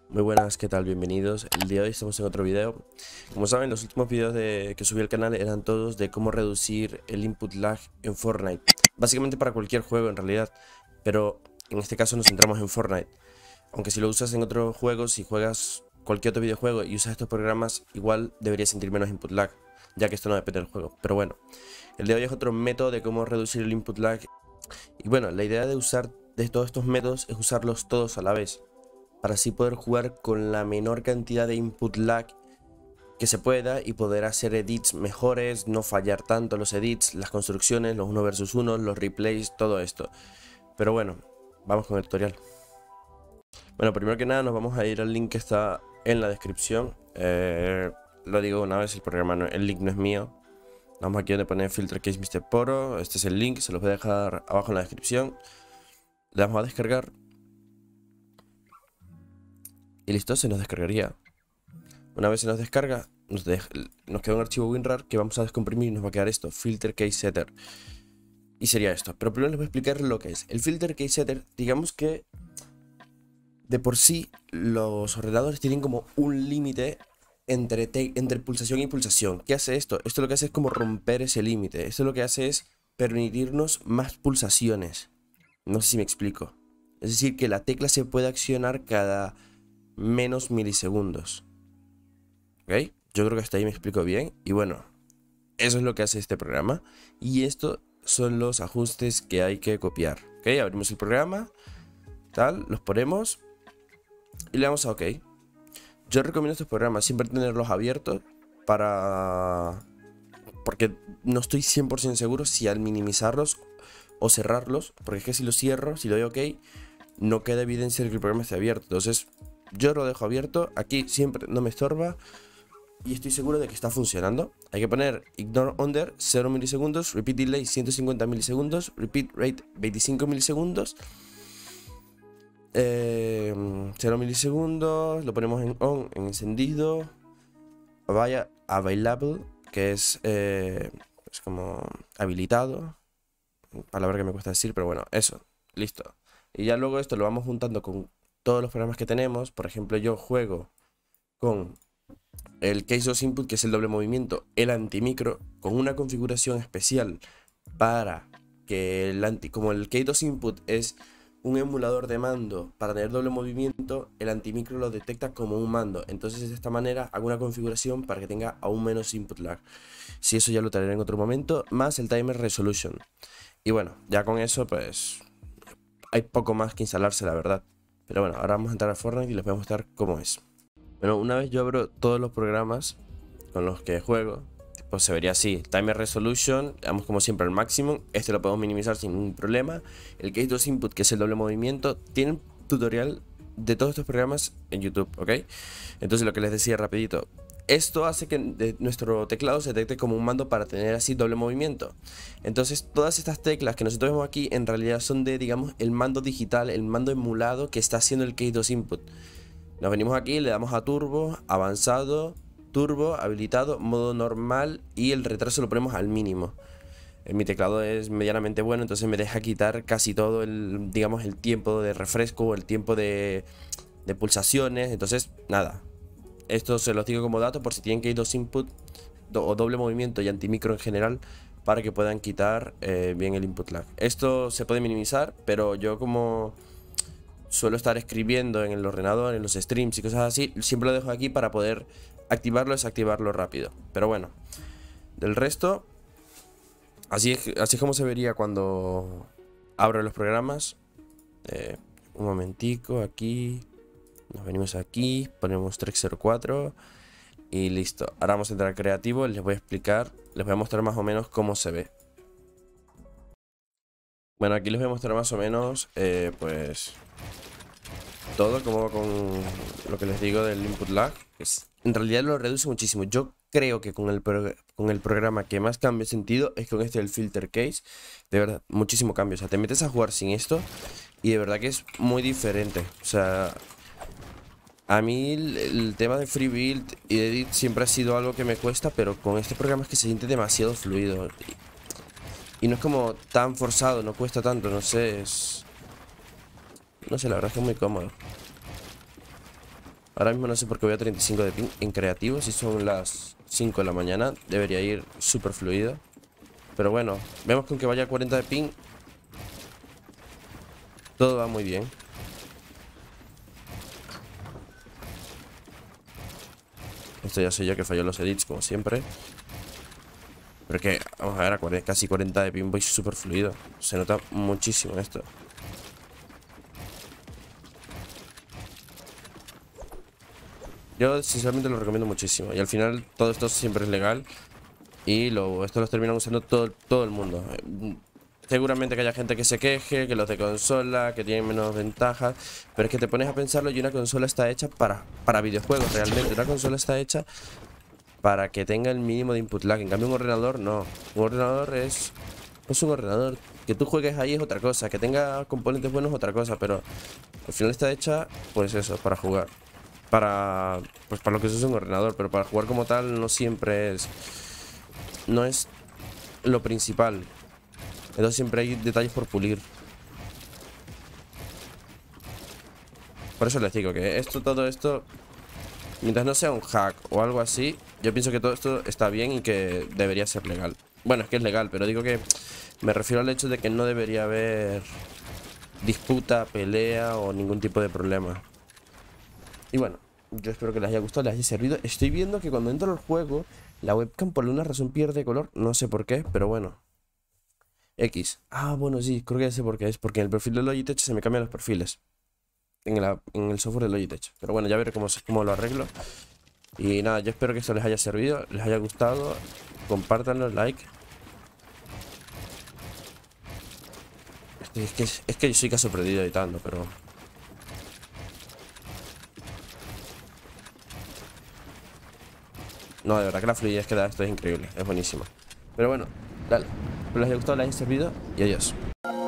Muy buenas, ¿qué tal? Bienvenidos. El día de hoy estamos en otro video. Como saben, los últimos videos que subí al canal eran todos de cómo reducir el input lag en Fortnite. Básicamente para cualquier juego en realidad, pero en este caso nos centramos en Fortnite. Aunque si lo usas en otros juegos, si juegas cualquier otro videojuego y usas estos programas, igual deberías sentir menos input lag, ya que esto no depende del juego. Pero bueno, el de hoy es otro método de cómo reducir el input lag. Y bueno, la idea de usar de todos estos métodos es usarlos todos a la vez, para así poder jugar con la menor cantidad de input lag que se pueda y poder hacer edits mejores, no fallar tanto los edits, las construcciones, los 1 versus 1, los replays, todo esto. Pero bueno, vamos con el tutorial. Bueno, primero que nada nos vamos a ir al link que está en la descripción. Lo digo una vez, el link no es mío. Vamos aquí donde pone Filter Case Mr. Poro. Este es el link, se los voy a dejar abajo en la descripción. Le damos a descargar. Y listo, se nos descargaría. Una vez se nos descarga, nos queda un archivo WinRAR que vamos a descomprimir y nos va a quedar esto, Filter Case Setter. Y sería esto. Pero primero les voy a explicar lo que es. El Filter Case Setter, digamos que de por sí los ordenadores tienen como un límite entre pulsación y pulsación. ¿Qué hace esto? Esto lo que hace es como romper ese límite. Esto lo que hace es permitirnos más pulsaciones. No sé si me explico. Es decir, que la tecla se puede accionar cada menos milisegundos. ¿Ok? Yo creo que hasta ahí me explico bien. Y bueno, eso es lo que hace este programa. Y estos son los ajustes que hay que copiar. ¿Ok? Abrimos el programa. Tal, los ponemos. Y le damos a OK. Yo recomiendo estos programas siempre tenerlos abiertos porque no estoy 100% seguro si al minimizarlos o cerrarlos. Porque es que si los cierro, si le doy OK, no queda evidencia de que el programa esté abierto. Entonces yo lo dejo abierto. Aquí siempre no me estorba. Y estoy seguro de que está funcionando. Hay que poner ignore under 0 milisegundos, repeat delay 150 milisegundos, repeat rate 25 milisegundos, 0 milisegundos, lo ponemos en on, en encendido, vaya available, que es como habilitado, palabra que me cuesta decir, pero bueno, eso, listo. Y ya luego esto lo vamos juntando con todos los programas que tenemos. Por ejemplo, yo juego con el Case OS Input, que es el doble movimiento, el antimicro, con una configuración especial para que como el Case OS Input es un emulador de mando para tener doble movimiento, el antimicro lo detecta como un mando. Entonces de esta manera hago una configuración para que tenga aún menos input lag. Si eso ya lo traeré en otro momento, más el timer resolution. Y bueno, ya con eso pues hay poco más que instalarse, la verdad. Pero bueno, ahora vamos a entrar a Fortnite y les voy a mostrar cómo es. Bueno, una vez yo abro todos los programas con los que juego, pues se vería así: Timer Resolution, damos como siempre al máximo. Este lo podemos minimizar sin ningún problema. El Case 2 Input, que es el doble movimiento, tienen tutorial de todos estos programas en YouTube, ¿ok? Entonces lo que les decía rapidito, esto hace que nuestro teclado se detecte como un mando para tener así doble movimiento. Entonces todas estas teclas que nosotros vemos aquí en realidad son de, digamos, el mando digital, el mando emulado que está haciendo el Case 2 Input. Nos venimos aquí, le damos a turbo, avanzado, turbo, habilitado, modo normal, y el retraso lo ponemos al mínimo. Mi teclado es medianamente bueno, entonces me deja quitar casi todo digamos, el tiempo de refresco o el tiempo de pulsaciones. Entonces, nada. Esto se los digo como dato por si tienen que ir dos input o doble movimiento y antimicro en general, para que puedan quitar bien el input lag. Esto se puede minimizar, pero yo como suelo estar escribiendo en el ordenador, en los streams y cosas así, siempre lo dejo aquí para poder activarlo y desactivarlo rápido. Pero bueno, del resto, así es como se vería cuando abro los programas. Un momentico, aquí nos venimos aquí, ponemos 304 y listo. Ahora vamos a entrar a creativo, les voy a explicar, les voy a mostrar más o menos cómo se ve. Bueno, aquí les voy a mostrar más o menos pues todo, como va con lo que les digo del input lag. En realidad lo reduce muchísimo. Yo creo que con el programa que más cambia sentido es con este, el Filter Case. De verdad, muchísimo cambio. O sea, te metes a jugar sin esto y de verdad que es muy diferente. O sea, a mí el tema de free build y de edit siempre ha sido algo que me cuesta, pero con este programa es que se siente demasiado fluido. Y no es como tan forzado, no cuesta tanto, no sé, no sé, la verdad es que es muy cómodo. Ahora mismo no sé por qué voy a 35 de ping en creativo. Si son las 5 de la mañana, debería ir súper fluido. Pero bueno, vemos con que vaya a 40 de ping. Todo va muy bien. Esto ya sé yo que falló los edits, como siempre. Pero que, vamos a ver, a casi 40 de ping voy súper fluido. Se nota muchísimo esto. Yo sinceramente lo recomiendo muchísimo. Y al final todo esto siempre es legal. Y esto los terminan usando todo el mundo. Seguramente que haya gente que se queje, que los de consola, que tienen menos ventajas. Pero es que te pones a pensarlo y una consola está hecha para videojuegos realmente. Una consola está hecha para que tenga el mínimo de input lag. En cambio un ordenador no. Un ordenador es un ordenador. Que tú juegues ahí es otra cosa. Que tenga componentes buenos es otra cosa. Pero al final está hecha, pues eso, para jugar. Pues para lo que se usa un ordenador. Pero para jugar como tal no siempre es... No es lo principal. Entonces siempre hay detalles por pulir. Por eso les digo que todo esto, mientras no sea un hack o algo así, yo pienso que todo esto está bien y que debería ser legal. Bueno, es que es legal, pero digo que me refiero al hecho de que no debería haber disputa, pelea o ningún tipo de problema. Y bueno, yo espero que les haya gustado, les haya servido. Estoy viendo que cuando entro al juego, la webcam por alguna razón pierde color. No sé por qué, pero bueno. X. Ah, bueno, sí, creo que ya sé por qué es. Porque en el perfil de Logitech se me cambian los perfiles. En el software de Logitech. Pero bueno, ya veré cómo lo arreglo. Y nada, yo espero que esto les haya servido, les haya gustado. Compártanlo, like. Es que yo soy caso perdido editando, pero... No, de verdad que la fluidez que da esto es increíble, es buenísimo. Pero bueno, dale, espero les haya gustado, les haya servido y adiós.